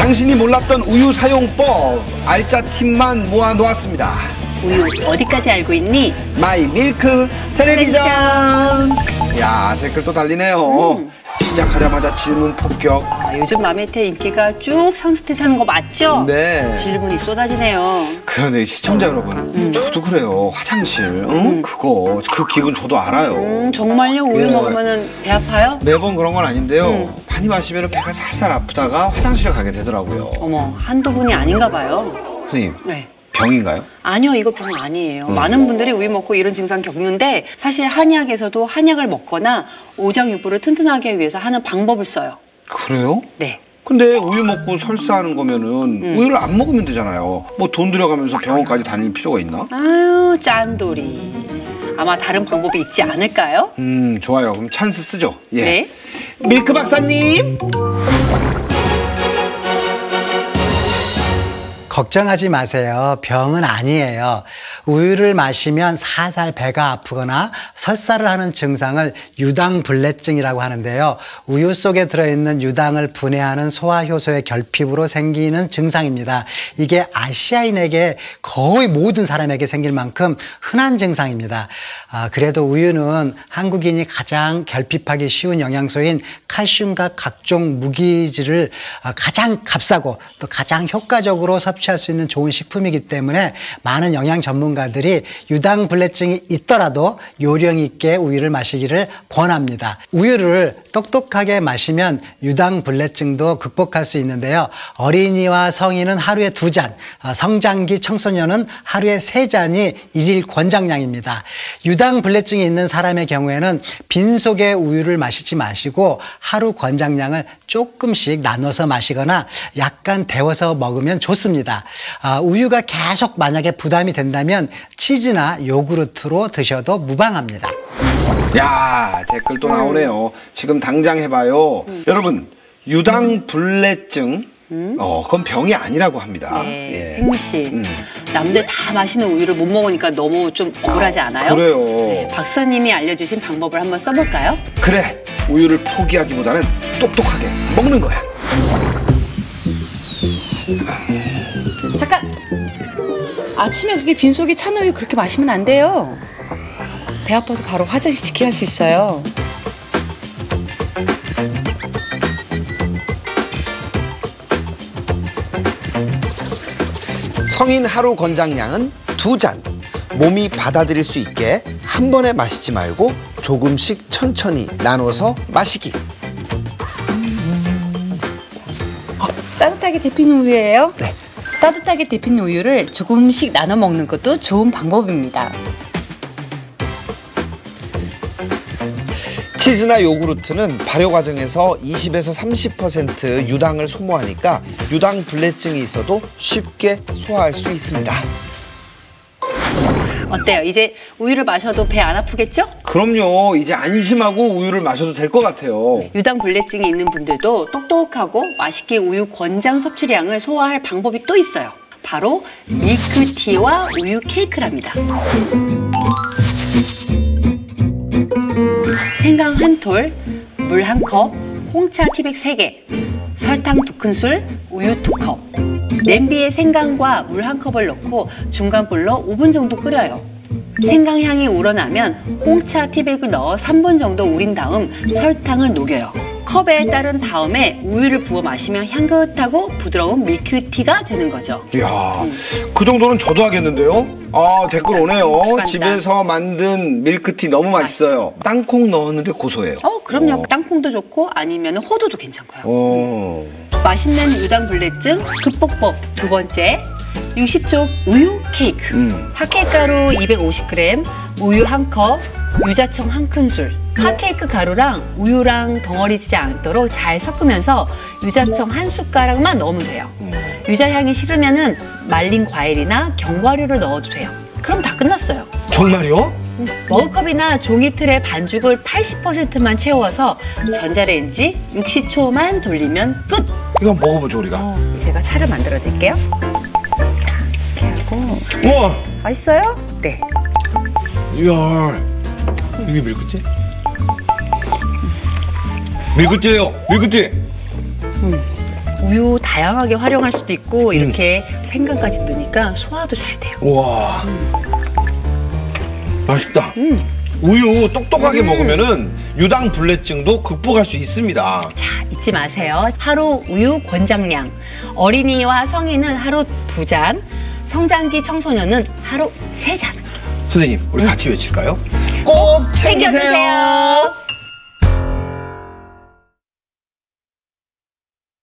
당신이 몰랐던 우유 사용법 알짜 팁만 모아놓았습니다. 우유 어디까지 알고 있니? 마이 밀크 텔레비전. 야, 댓글 또 달리네요. 시작하자마자 질문 폭격. 요즘 맘에테 인기가 쭉 상승하는 거 맞죠? 네. 질문이 쏟아지네요. 그런데 시청자 여러분, 저도 그래요. 화장실, 그거 그 기분 저도 알아요. 정말요? 우유 예. 먹으면 배 아파요? 매번 그런 건 아닌데요. 많이 마시면 배가 살살 아프다가 화장실을 가게 되더라고요. 어머, 한두 분이 아닌가 봐요. 선생님, 네. 병인가요? 아니요, 이거 병 아니에요. 많은 분들이 우유 먹고 이런 증상 겪는데 사실 한의학에서도 한약을 먹거나 오장육부를 튼튼하게 위해서 하는 방법을 써요. 그래요? 네. 근데 우유 먹고 설사하는 거면은 우유를 안 먹으면 되잖아요. 뭐 돈 들여가면서 병원까지 다닐 필요가 있나? 아유, 짠돌이. 아마 다른 방법이 있지 않을까요? 좋아요. 그럼 찬스 쓰죠. 예. 네. 밀크 박사님. 걱정하지 마세요. 병은 아니에요. 우유를 마시면 살살 배가 아프거나 설사를 하는 증상을 유당불내증이라고 하는데요. 우유 속에 들어있는 유당을 분해하는 소화효소의 결핍으로 생기는 증상입니다. 이게 아시아인에게 거의 모든 사람에게 생길 만큼 흔한 증상입니다. 그래도 우유는 한국인이 가장 결핍하기 쉬운 영양소인 칼슘과 각종 무기질을 가장 값싸고 또 가장 효과적으로 섭취할 수 있는 좋은 식품이기 때문에 많은 영양 전문가들이 유당불내증이 있더라도 요령 있게 우유를 마시기를 권합니다. 우유를 똑똑하게 마시면 유당불내증도 극복할 수 있는데요. 어린이와 성인은 하루에 2잔, 성장기 청소년은 하루에 3잔이 일일 권장량입니다. 유당불내증이 있는 사람의 경우에는 빈속에 우유를 마시지 마시고 하루 권장량을 조금씩 나눠서 마시거나 약간 데워서 먹으면 좋습니다. 우유가 계속 만약에 부담이 된다면 치즈나 요구르트로 드셔도 무방합니다. 야, 댓글 또 나오네요. 지금 당장 해봐요. 여러분, 유당불내증, 그건 병이 아니라고 합니다. 네, 예. 생미 씨, 남들 다 마시는 우유를 못 먹으니까 너무 좀 억울하지 않아요? 그래요. 네, 박사님이 알려주신 방법을 한번 써볼까요? 그래, 우유를 포기하기보다는 똑똑하게 먹는 거야. 잠깐! 아침에 그렇게 빈속에 찬 우유 그렇게 마시면 안 돼요. 배 아파서 바로 화장실 지켜야 할 수 있어요. 성인 하루 권장량은 2잔. 몸이 받아들일 수 있게 한 번에 마시지 말고 조금씩 천천히 나눠서 마시기. 따뜻하게 데피는 우유예요? 네. 따뜻하게 데피는 우유를 조금씩 나눠 먹는 것도 좋은 방법입니다. 치즈나 요구르트는 발효 과정에서 20에서 30% 유당을 소모하니까 유당불내증이 있어도 쉽게 소화할 수 있습니다. 어때요? 이제 우유를 마셔도 배 안 아프겠죠? 그럼요. 이제 안심하고 우유를 마셔도 될 것 같아요. 유당불내증이 있는 분들도 똑똑하고 맛있게 우유 권장 섭취량을 소화할 방법이 또 있어요. 바로 밀크티와 우유 케이크랍니다. 생강 1톨, 물 1컵, 홍차 티백 3개, 설탕 2큰술, 우유 2컵. 냄비에 생강과 물 1컵을 넣고 중간불로 5분 정도 끓여요. 생강 향이 우러나면 홍차 티백을 넣어 3분 정도 우린 다음 설탕을 녹여요. 컵에 따른 다음에 우유를 부어 마시면 향긋하고 부드러운 밀크티가 되는 거죠. 이야, 그 정도는 저도 하겠는데요? 댓글 오네요. 간단. 집에서 만든 밀크티 너무 맛있어요. 땅콩 넣었는데 고소해요. 그럼요. 땅콩도 좋고 아니면 호두도 괜찮고요. 맛있는 유당불내증 극복법 2번째, 60쪽 우유 케이크. 핫케이크 가루 250g, 우유 1컵, 유자청 1큰술. 핫케이크 가루랑 우유랑 덩어리지지 않도록 잘 섞으면서 유자청 1숟가락만 넣으면 돼요. 유자향이 싫으면은 말린 과일이나 견과류를 넣어도 돼요. 그럼 다 끝났어요. 정말요? 머그컵이나 종이틀에 반죽을 80%만 채워서 전자레인지 60초만 돌리면 끝! 이거 한번 먹어보죠, 우리가. 제가 차를 만들어 드릴게요. 이렇게 하고. 우와! 맛있어요? 네. 이야, 이게 밀크티? 밀크티예요, 밀크티! 우유 다양하게 활용할 수도 있고 이렇게 생강까지 넣으니까 소화도 잘 돼요. 우와. 맛있다. 우유 똑똑하게 먹으면은 유당불내증도 극복할 수 있습니다. 자, 잊지 마세요. 하루 우유 권장량. 어린이와 성인은 하루 2잔, 성장기 청소년은 하루 3잔. 선생님, 우리 같이 외칠까요? 꼭 챙기세요. 챙겨주세요.